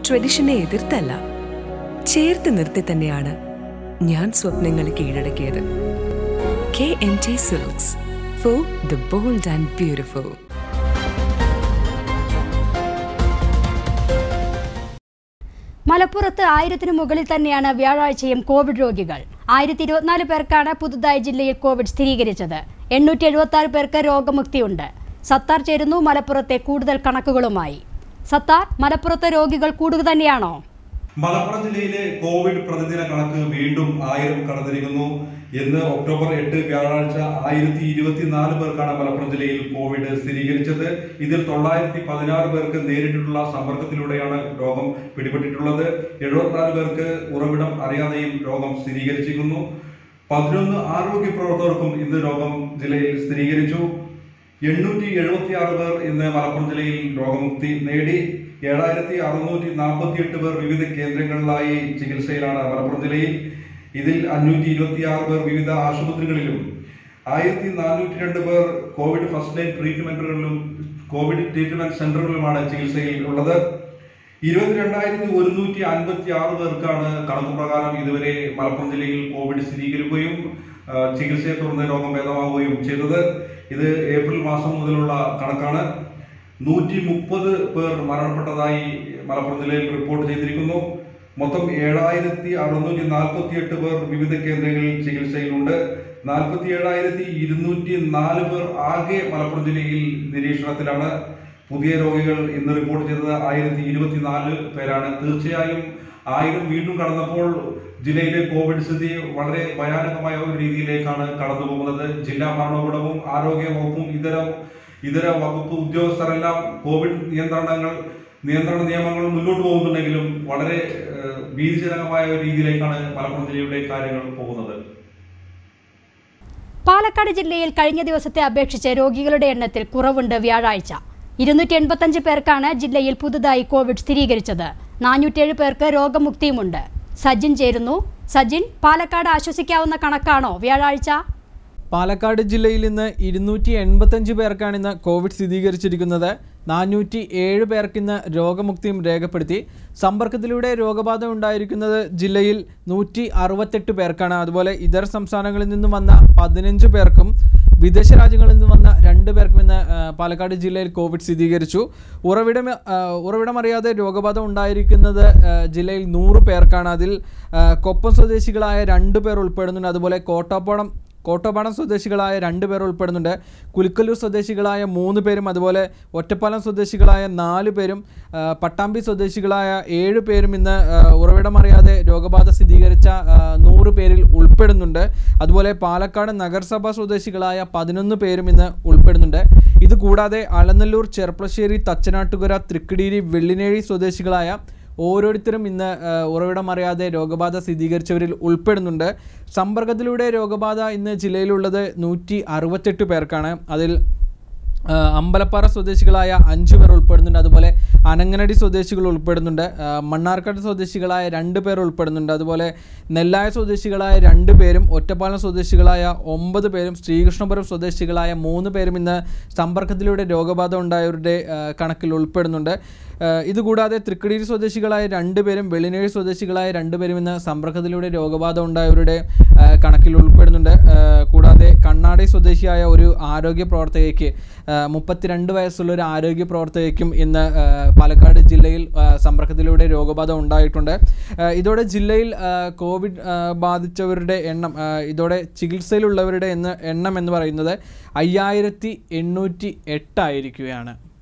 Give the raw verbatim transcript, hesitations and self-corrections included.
ട്രഡീഷനെ എതിർത്തല്ല, ചേർത്ത് നിർത്തി തന്നെയാണ് ഞാൻ സ്വപ്നങ്ങൾ കീഴടക്കിയത്. K N T silks, for the bold and beautiful. മലപ്പുറത്ത് ആയിരത്തിന് മുകളിൽ തന്നെയാണ് വ്യാഴാഴ്ചയും കോവിഡ് രോഗികൾ. ആയിരത്തി ഇരുപത്തിനാല് പേർക്കാണ് പുതുതായി ജില്ലയിൽ കോവിഡ് സ്ഥിരീകരിച്ചത്. എണ്ണൂറ്റി എഴുപത്തി ആറ് പേർക്ക് രോഗമുക്തിയുണ്ട്. സത്താർ ചേരുന്നു മലപ്പുറത്തെ കൂടുതൽ കണക്കുകളുമായി. സത്താർ, മലപ്പുറത്തെ രോഗികൾ കൂടുക തന്നെയാണോ? മലപ്പുറം ജില്ലയിലെ കോവിഡ് പ്രതിദിന കണക്ക് വീണ്ടും ആയിരം കടന്നിരിക്കുന്നു. ഇന്ന് ഒക്ടോബർ എട്ട് വ്യാഴാഴ്ച ആയിരത്തി ഇരുപത്തിനാല് പേർക്കാണ് മലപ്പുറം ജില്ലയിൽ കോവിഡ് സ്ഥിരീകരിച്ചത്. ഇതിൽ തൊള്ളായിരത്തി പതിനാറ് പേർക്ക് നേരിട്ടുള്ള സമ്പർക്കത്തിലൂടെയാണ് രോഗം പിടിപെട്ടിട്ടുള്ളത്. എഴുപത്തിനാല് പേർക്ക് ഉറവിടം അറിയാതെയും രോഗം സ്ഥിരീകരിച്ചിരിക്കുന്നു. പതിനൊന്ന് ആരോഗ്യ പ്രവർത്തകർക്കും ഇന്ന് രോഗം ജില്ലയിൽ സ്ഥിരീകരിച്ചു. എണ്ണൂറ്റി എഴുപത്തി ആറ് പേർ ഇന്ന് മലപ്പുറം ജില്ലയിൽ രോഗമുക്തി നേടി. ഏഴായിരത്തി അറുന്നൂറ്റി നാൽപ്പത്തി എട്ട് പേർ വിവിധ കേന്ദ്രങ്ങളിലായി ചികിത്സയിലാണ് മലപ്പുറം ജില്ലയിൽ. ഇതിൽ അഞ്ഞൂറ്റി ഇരുപത്തി ആറ് പേർ വിവിധ ആശുപത്രികളിലും ആയിരത്തി നാനൂറ്റി രണ്ട് പേർ കോവിഡ് ഫസ്റ്റ് ലൈൻ ട്രീറ്റ്മെന്റുകളിലും കോവിഡ് ട്രീറ്റ്മെന്റ് സെന്ററുകളിലുമാണ് ചികിത്സയിൽ ഉള്ളത്. ഇരുപത്തിരണ്ടായിരത്തി ഒരുന്നൂറ്റി അൻപത്തി ആറ് പേർക്കാണ് കണക്ക് പ്രകാരം ഇതുവരെ മലപ്പുറം ജില്ലയിൽ കോവിഡ് സ്ഥിരീകരിക്കുകയും ചികിത്സയെ തുടർന്ന് രോഗം ഭേദമാവുകയും ചെയ്തത്. ഇത് ഏപ്രിൽ മാസം മുതലുള്ള കണക്കാണ്. നൂറ്റി മുപ്പത് പേർ മരണപ്പെട്ടതായി മലപ്പുറം ജില്ലയിൽ റിപ്പോർട്ട് ചെയ്തിരിക്കുന്നു. മൊത്തം ഏഴായിരത്തി അറുന്നൂറ്റി നാൽപ്പത്തി എട്ട് പേർ വിവിധ കേന്ദ്രങ്ങളിൽ ചികിത്സയിലുണ്ട്. നാൽപ്പത്തി ഏഴായിരത്തി ഇരുന്നൂറ്റി നാല് പേർ ആകെ മലപ്പുറം ജില്ലയിൽ നിരീക്ഷണത്തിലാണ്. പുതിയ രോഗികൾ ഇന്ന് റിപ്പോർട്ട് ചെയ്തത് ആയിരത്തി ഇരുപത്തിനാല് പേരാണ്. തീർച്ചയായും ആയിരം വീണ്ടും കടന്നപ്പോൾ ജില്ലയിലെ കോവിഡ് സ്ഥിതി വളരെ ഭയാനകമായ ഒരു രീതിയിലേക്കാണ് കടന്നു പോകുന്നത്. ജില്ലാ ഭരണകൂടവും ആരോഗ്യ വകുപ്പും ഇതര ഇതര വകുപ്പ് ഉദ്യോഗസ്ഥരെല്ലാം കോവിഡ് നിയന്ത്രണങ്ങൾ നിയന്ത്രണ നിയമങ്ങൾ മുന്നോട്ട് പോകുന്നുണ്ടെങ്കിലും വളരെ ഭീതിജനകമായ ഒരു രീതിയിലേക്കാണ് മലപ്പുറം ജില്ലയുടെ കാര്യങ്ങൾ പോകുന്നത്. പാലക്കാട് ജില്ലയിൽ കഴിഞ്ഞ ദിവസത്തെ അപേക്ഷിച്ച് രോഗികളുടെ എണ്ണത്തിൽ കുറവുണ്ട്. വ്യാഴാഴ്ച ഇരുന്നൂറ്റി എൺപത്തഞ്ച് പേർക്കാണ് ജില്ലയിൽ പുതുതായി കോവിഡ് സ്ഥിരീകരിച്ചത്. നാനൂറ്റേഴ് പേർക്ക് രോഗമുക്തിയുമുണ്ട്. സജിൻ ചേരുന്നു. സജിൻ, പാലക്കാട് ആശ്വസിക്കാവുന്ന കണക്കാണോ വ്യാഴാഴ്ച? പാലക്കാട് ജില്ലയിൽ ഇന്ന് ഇരുന്നൂറ്റി എൺപത്തഞ്ച് പേർക്കാണ് ഇന്ന് കോവിഡ് സ്ഥിരീകരിച്ചിരിക്കുന്നത്. നാനൂറ്റി ഏഴ് പേർക്കിന്ന് രോഗമുക്തിയും രേഖപ്പെടുത്തി. സമ്പർക്കത്തിലൂടെ രോഗബാധ ഉണ്ടായിരിക്കുന്നത് ജില്ലയിൽ നൂറ്റി അറുപത്തെട്ട് പേർക്കാണ്. അതുപോലെ ഇതര സംസ്ഥാനങ്ങളിൽ നിന്നും വന്ന പതിനഞ്ച് പേർക്കും വിദേശ രാജ്യങ്ങളിൽ നിന്ന് വന്ന രണ്ട് പേർക്കും ഇന്ന് പാലക്കാട് ജില്ലയിൽ കോവിഡ് സ്ഥിരീകരിച്ചു. ഉറവിടം ഉറവിടമറിയാതെ രോഗബാധ ഉണ്ടായിരിക്കുന്നത് ജില്ലയിൽ നൂറ് പേർക്കാണ്. അതിൽ കൊപ്പം സ്വദേശികളായ രണ്ട് പേർ ഉൾപ്പെടുന്നുണ്ട്. അതുപോലെ കോട്ടപ്പാടം കോട്ടപ്പാടം സ്വദേശികളായ രണ്ട് പേർ ഉൾപ്പെടുന്നുണ്ട്. കുലുക്കല്ലൂർ സ്വദേശികളായ മൂന്ന് പേരും അതുപോലെ ഒറ്റപ്പാലം സ്വദേശികളായ നാല് പേരും പട്ടാമ്പി സ്വദേശികളായ ഏഴ് പേരും ഇന്ന് ഉറവിടമറിയാതെ രോഗബാധ സ്ഥിരീകരിച്ച നൂറ് പേരിൽ ഉൾപ്പെടുന്നുണ്ട്. അതുപോലെ പാലക്കാട് നഗരസഭാ സ്വദേശികളായ പതിനൊന്ന് പേരും ഇന്ന് ഉൾപ്പെടുന്നുണ്ട്. ഇതുകൂടാതെ അലനല്ലൂർ, ചെർപ്പളശ്ശേരി, തച്ചനാട്ടുകര, തൃക്കടീരി, വെള്ളിനേഴി സ്വദേശികളായ ഓരോരുത്തരും ഇന്ന് ഉറവിടമറിയാതെ രോഗബാധ സ്ഥിരീകരിച്ചവരിൽ ഉൾപ്പെടുന്നുണ്ട്. സമ്പർക്കത്തിലൂടെ രോഗബാധ ഇന്ന് ജില്ലയിലുള്ളത് നൂറ്റി അറുപത്തെട്ട് പേർക്കാണ്. അതിൽ അമ്പലപ്പാറ സ്വദേശികളായ അഞ്ചു പേർ ഉൾപ്പെടുന്നുണ്ട്. അതുപോലെ അനങ്ങനടി സ്വദേശികൾ ഉൾപ്പെടുന്നുണ്ട്. മണ്ണാർക്കാട് സ്വദേശികളായ രണ്ട് പേർ ഉൾപ്പെടുന്നുണ്ട്. അതുപോലെ നെല്ലായ സ്വദേശികളായ രണ്ട് പേരും ഒറ്റപ്പാലം സ്വദേശികളായ ഒമ്പത് പേരും ശ്രീകൃഷ്ണപുരം സ്വദേശികളായ മൂന്ന് പേരും ഇന്ന് സമ്പർക്കത്തിലൂടെ രോഗബാധ ഉണ്ടായവരുടെ കണക്കിൽ ഉൾപ്പെടുന്നുണ്ട്. ഇതുകൂടാതെ തൃക്കടീരി സ്വദേശികളായ രണ്ട് പേരും വെള്ളിനേഴി സ്വദേശികളായ രണ്ട് പേരും ഇന്ന് സമ്പർക്കത്തിലൂടെ രോഗബാധ ഉണ്ടായവരുടെ കണക്കിൽ ഉൾപ്പെടുന്നുണ്ട്. കൂടാതെ കണ്ണാടി സ്വദേശിയായ ഒരു ആരോഗ്യ പ്രവർത്തകയ്ക്ക് മുപ്പത്തിരണ്ട് വയസ്സുള്ള ഒരു ആരോഗ്യ പ്രവർത്തകയ്ക്കും ഇന്ന് പാലക്കാട് ജില്ലയിൽ സമ്പർക്കത്തിലൂടെ രോഗബാധ ഉണ്ടായിട്ടുണ്ട്. ഇതോടെ ജില്ലയിൽ കോവിഡ് ബാധിച്ചവരുടെ എണ്ണം ഇതോടെ ചികിത്സയിലുള്ളവരുടെ എണ്ണം എന്ന് പറയുന്നത് അയ്യായിരത്തി എണ്ണൂറ്റി എട്ടായിരിക്കുകയാണ്.